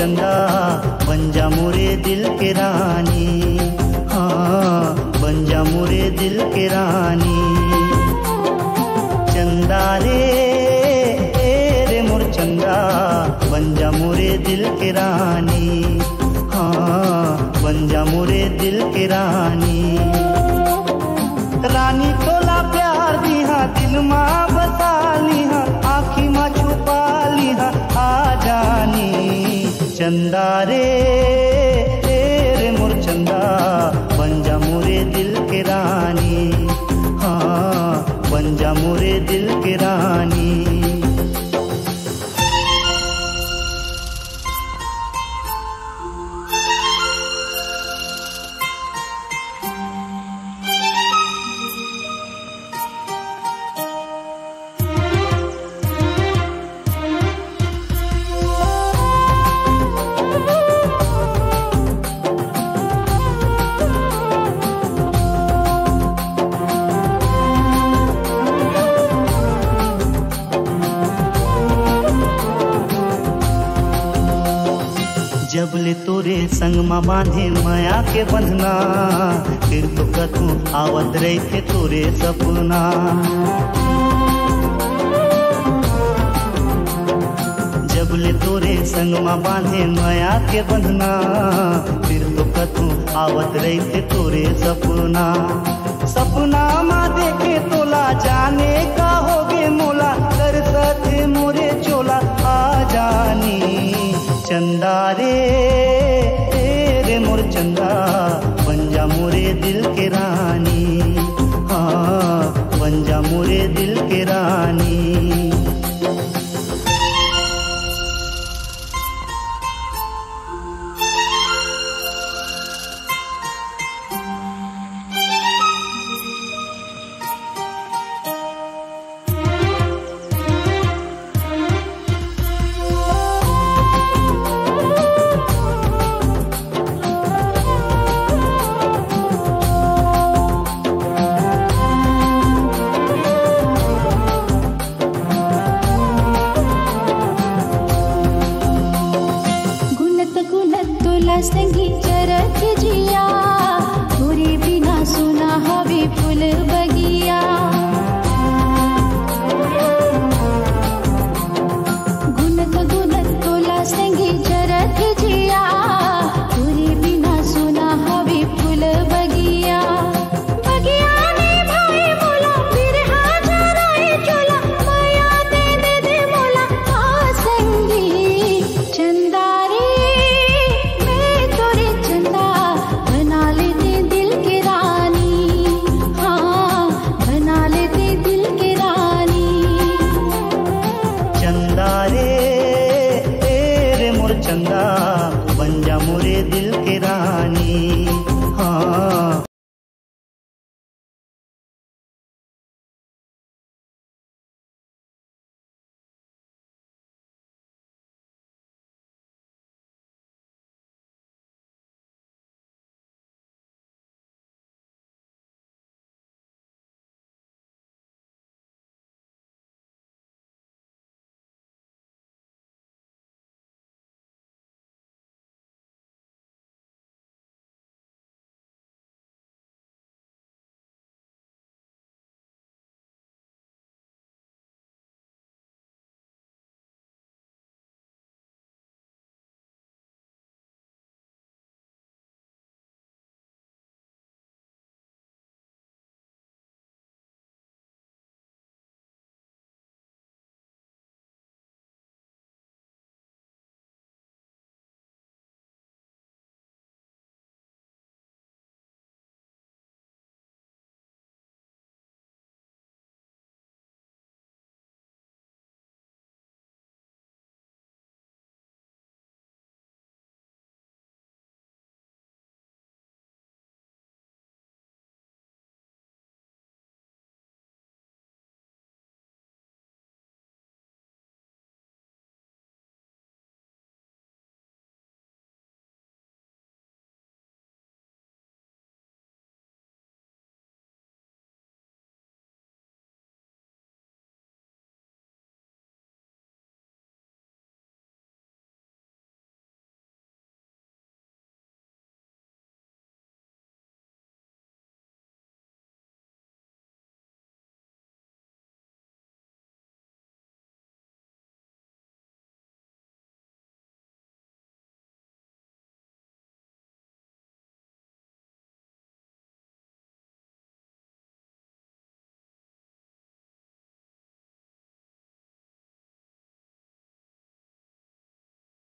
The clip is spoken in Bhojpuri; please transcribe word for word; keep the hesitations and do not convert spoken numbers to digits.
चंदा बन जा मोरे दिल के रानी, हाँ बन जा मोरे दिल के रानी। चंदा रे रे मोर चंदा बन जा मोरे दिल के रानी, हाँ बन जा मोरे दिल के रानी। रानी तोला प्यार दिहा दिल माँ बसा लिहा, आँखी माँ छुपा लिहा आ जानी। चंदा रे रे मोर चंदा बन जा मोरे दिल के रानी, हाँ बन जा मोरे दिल के रानी। जब ले तोरे संग माँ बांधे माया के बंधना, फिर तो कतू आवत रही थे तोरे सपना। जब ले तोरे संग माँ बांधे माया के बंधना, फिर तो कतू आवत रही थे तोरे सपना। सपना माँ देखे तोला जाने का होगे मोला, कर सथे मोरे चोला आ जानी। चंदा रे रे मोर चंदा बन जा मोरे दिल के रानी, हाँ बन जा मोरे दिल के रानी। संगी चरख जिया, तोरे बिना सुना हवे फूल बगिया। गुनत गुनत तोला संगी चरख जिया, तोरे बिना सुना हवे फूल बगिया। बगिया में भाई मोला फिर हाजराए चोला, माया दे दे दे मोला आ संगी। चंदा रे चंदा बन जा मोरे दिल के रानी।